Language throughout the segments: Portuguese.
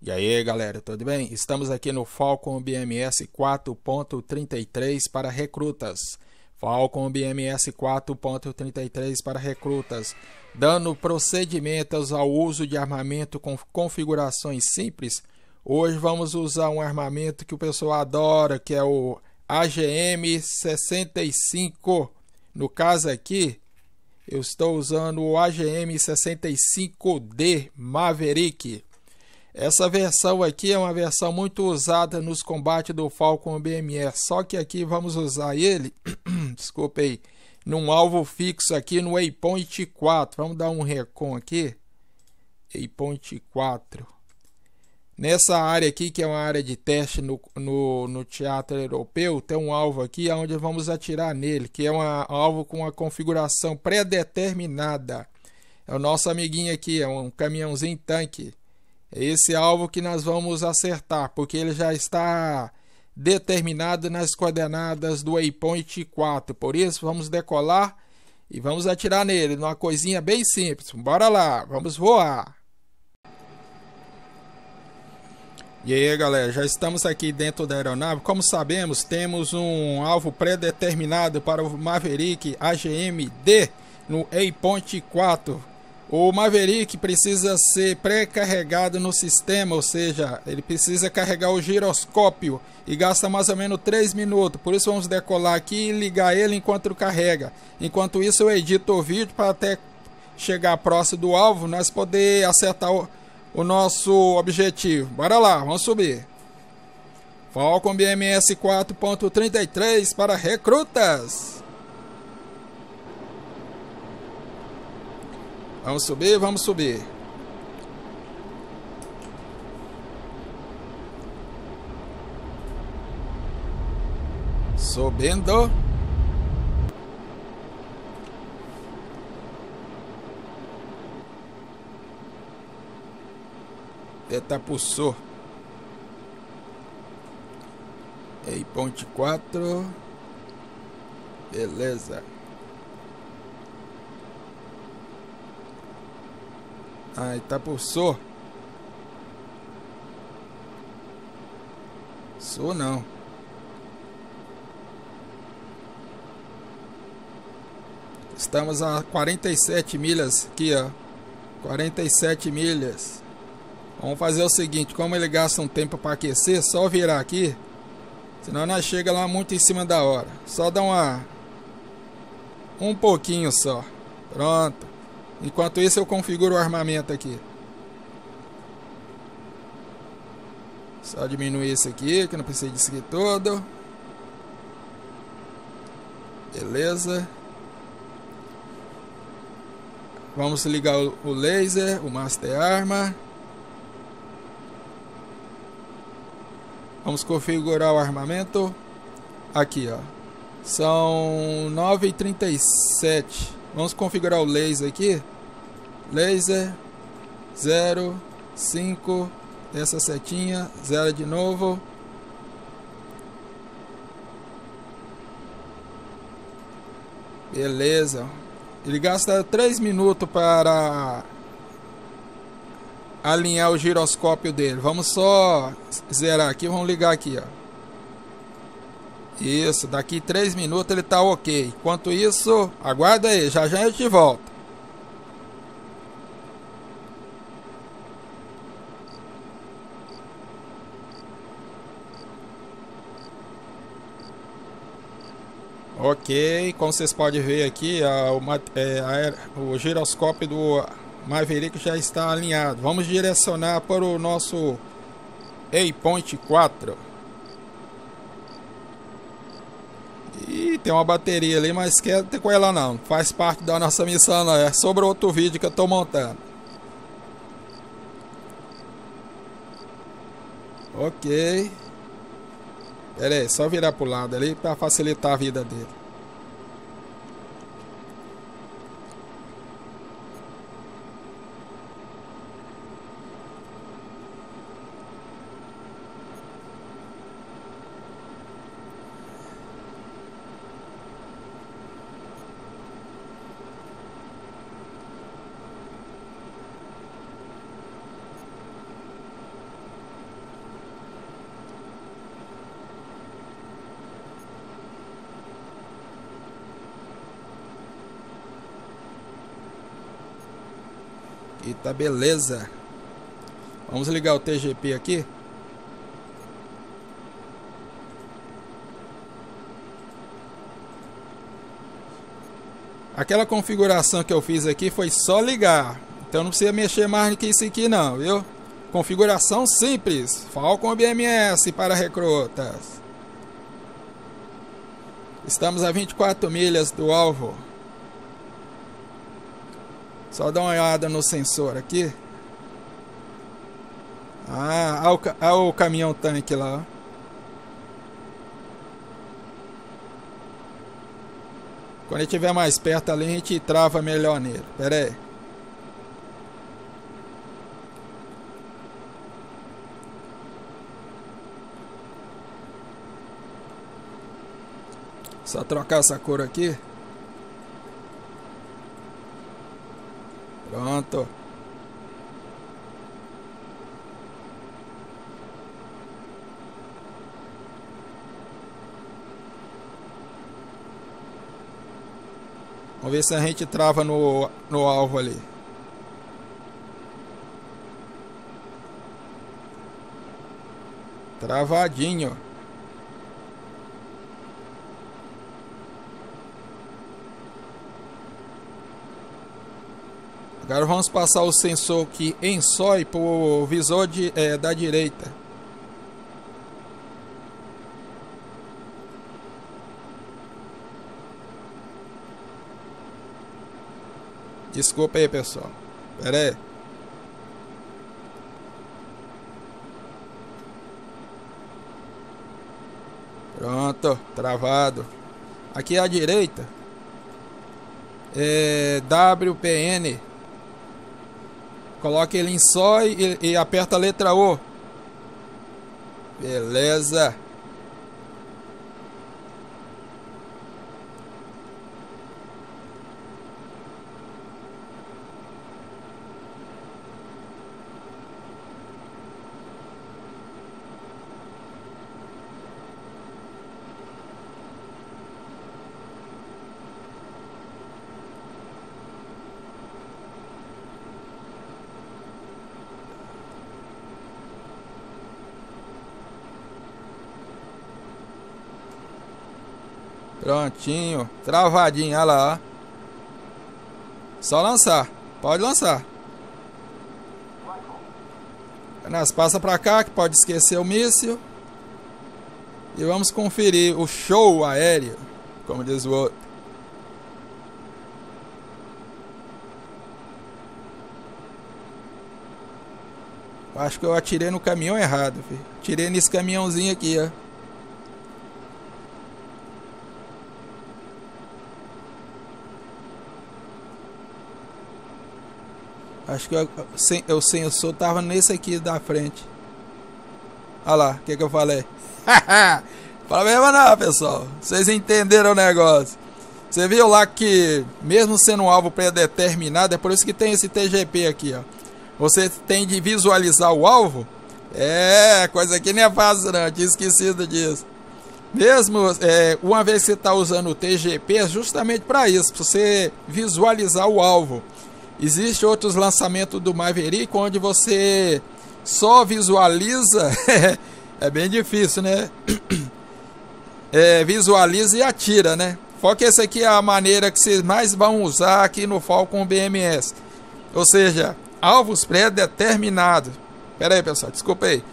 E aí galera, tudo bem? Estamos aqui no Falcon BMS 4.33 para recrutas. Falcon BMS 4.33 para recrutas, dando procedimentos ao uso de armamento com configurações simples. Hoje vamos usar um armamento que o pessoal adora, que é o AGM-65. No caso aqui, eu estou usando o AGM-65D Maverick. Essa versão aqui é uma versão muito usada nos combates do Falcon BMS, só que aqui vamos usar ele, desculpa aí, num alvo fixo aqui no Waypoint 4. Vamos dar um recon aqui, Waypoint 4. Nessa área aqui, que é uma área de teste no teatro europeu, tem um alvo aqui onde vamos atirar nele, que é um alvo com uma configuração pré-determinada. É o nosso amiguinho aqui, é um caminhãozinho tanque. É esse alvo que nós vamos acertar, porque ele já está determinado nas coordenadas do Waypoint 4. Por isso, vamos decolar e vamos atirar nele, numa coisinha bem simples. Bora lá, vamos voar! E aí galera, já estamos aqui dentro da aeronave. Como sabemos, temos um alvo pré-determinado para o Maverick AGM-D no Waypoint 4. O Maverick precisa ser pré-carregado no sistema, ou seja, ele precisa carregar o giroscópio e gasta mais ou menos 3 minutos. Por isso vamos decolar aqui e ligar ele enquanto carrega. Enquanto isso eu edito o vídeo para até chegar próximo do alvo, nós poder acertar o nosso objetivo. Bora lá, vamos subir. Falcon BMS 4.33 para recrutas. Vamos subir, vamos subir. Subindo. Eita, pulsou. Waypoint 4. Beleza. Aí tá pulsou. Sou não. Estamos a 47 milhas aqui, ó. 47 milhas. Vamos fazer o seguinte, como ele gasta um tempo para aquecer, só virar aqui. Senão nós chega lá muito em cima da hora. Só dá um pouquinho só. Pronto. Enquanto isso eu configuro o armamento aqui. Só diminuir esse aqui, que não precisa disso aqui todo. Beleza. Vamos ligar o laser, o Master Arma. Vamos configurar o armamento. Aqui, ó. São 9h37. Vamos configurar o laser aqui. Laser 0, 5. Essa setinha. 0 de novo. Beleza. Ele gasta 3 minutos para alinhar o giroscópio dele. Vamos só zerar aqui. Vamos ligar aqui, ó. Isso, daqui 3 minutos ele tá ok. Enquanto isso, aguarda aí, já já eu te volto. Ok, como vocês podem ver aqui, o giroscópio do Maverick já está alinhado. Vamos direcionar para o nosso Waypoint 4. E tem uma bateria ali, mas quer ter com ela não. Faz parte da nossa missão, não. É sobre outro vídeo que eu estou montando. Ok. Pera aí, só virar pro lado ali para facilitar a vida dele. Eita, beleza. Vamos ligar o TGP aqui. Aquela configuração que eu fiz aqui foi só ligar. Então não precisa mexer mais do que isso aqui não, viu? Configuração simples. Falcon BMS para recrutas. Estamos a 24 milhas do alvo. Só dá uma olhada no sensor aqui. Olha o caminhão tanque lá, ó. Quando ele estiver mais perto ali, a gente trava melhor nele. Pera aí. Só trocar essa cor aqui. Pronto. Vamos ver se a gente trava no alvo ali. Travadinho. Agora vamos passar o sensor aqui em SOI para o visor da direita. Desculpa aí, pessoal. Pera aí. Pronto, travado. Aqui à direita é WPN. Coloque ele em SOI e aperta a letra O. Beleza. Prontinho, travadinho, olha lá, ó. Só lançar, pode lançar. Nós passa pra cá, que pode esquecer o míssil. E vamos conferir o show aéreo, como diz o outro. Acho que eu atirei no caminhão errado, filho. Atirei nesse caminhãozinho aqui, ó. Acho que o sensor tava nesse aqui da frente. Olha lá, o que eu falei? Problema não, pessoal. Vocês entenderam o negócio. Você viu lá que, mesmo sendo um alvo pré-determinado, é por isso que tem esse TGP aqui, ó. Você tem de visualizar o alvo. Coisa que nem é fácil não, tinha esquecido disso. Mesmo, uma vez que você está usando o TGP, é justamente para isso, para você visualizar o alvo. Existem outros lançamentos do Maverick onde você só visualiza, é bem difícil, né? Visualiza e atira, né? Foca essa aqui é a maneira que vocês mais vão usar aqui no Falcon BMS. Ou seja, alvos pré-determinados. Pera aí, pessoal, desculpa aí.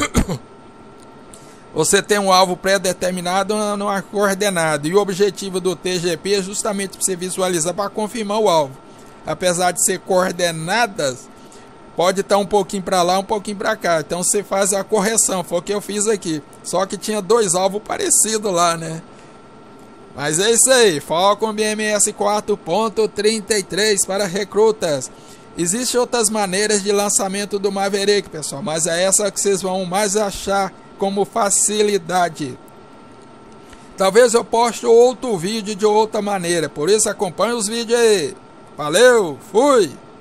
Você tem um alvo pré-determinado numa coordenada. E o objetivo do TGP é justamente para você visualizar, para confirmar o alvo. Apesar de ser coordenadas, pode estar um pouquinho para lá, um pouquinho para cá. Então você faz a correção, foi o que eu fiz aqui. Só que tinha dois alvos parecidos lá, né? Mas é isso aí, Falcon BMS 4.33 para recrutas. Existem outras maneiras de lançamento do Maverick, pessoal, mas é essa que vocês vão mais achar como facilidade. Talvez eu poste outro vídeo de outra maneira, por isso acompanhe os vídeos aí. Valeu, fui!